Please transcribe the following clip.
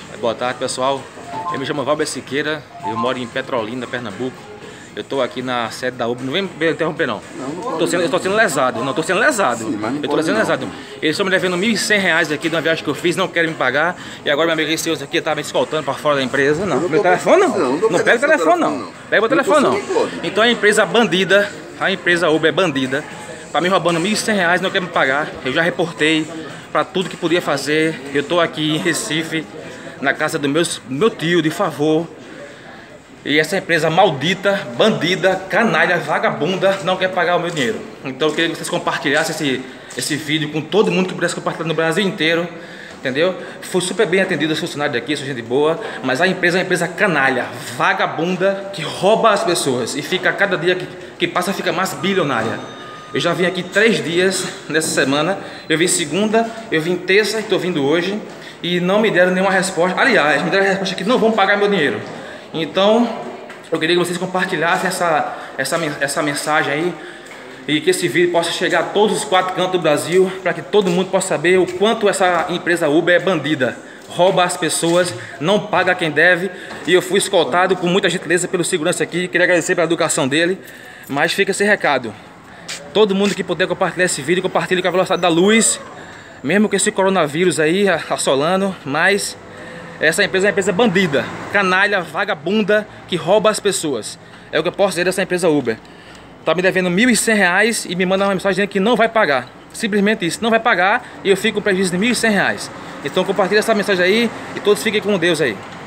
Boa tarde, pessoal. Eu me chamo Valber Siqueira, eu moro em Petrolina, Pernambuco. Eu tô aqui na sede da Uber. Não vem me interromper, não. Eu tô sendo lesado. Não, tô sendo lesado. Sim, mas não eu tô sendo não. lesado. Eles estão me devendo R$ 1.100 aqui de uma viagem que eu fiz, não querem me pagar. E agora meu amigo esse aqui tá me escoltando para fora da empresa. Não, meu telefone não. Não pega o telefone, não. Pega o telefone, não. Então a empresa bandida, a empresa Uber é bandida, tá me roubando R$ 1.100, não quer me pagar. Eu já reportei para tudo que podia fazer. Eu tô aqui em Recife, na casa do meu tio, de favor. E essa empresa maldita, bandida, canalha, vagabunda, não quer pagar o meu dinheiro. Então eu queria que vocês compartilhassem esse vídeo com todo mundo que pudesse compartilhar no Brasil inteiro. Entendeu? Foi super bem atendido os funcionários daqui, sou gente boa. Mas a empresa é uma empresa canalha, vagabunda, que rouba as pessoas. E fica, cada dia que passa, fica mais bilionária. Eu já vim aqui 3 dias nessa semana. Eu vim segunda, eu vim terça e estou vindo hoje. E não me deram nenhuma resposta. Aliás, me deram a resposta que não vão pagar meu dinheiro. Então, eu queria que vocês compartilhassem essa mensagem aí. E que esse vídeo possa chegar a todos os 4 cantos do Brasil, para que todo mundo possa saber o quanto essa empresa Uber é bandida. Rouba as pessoas, não paga quem deve. E eu fui escoltado com muita gentileza pelo segurança aqui. Queria agradecer pela educação dele. Mas fica esse recado. Todo mundo que puder compartilhar esse vídeo, compartilhe com a velocidade da luz. Mesmo com esse coronavírus aí assolando, mas essa empresa é uma empresa bandida, canalha, vagabunda, que rouba as pessoas. É o que eu posso dizer dessa empresa Uber. Tá me devendo R$ 1.100 e me manda uma mensagem dizendo que não vai pagar. Simplesmente isso, não vai pagar e eu fico com prejuízo de R$ 1.100. Então compartilha essa mensagem aí e todos fiquem com Deus aí.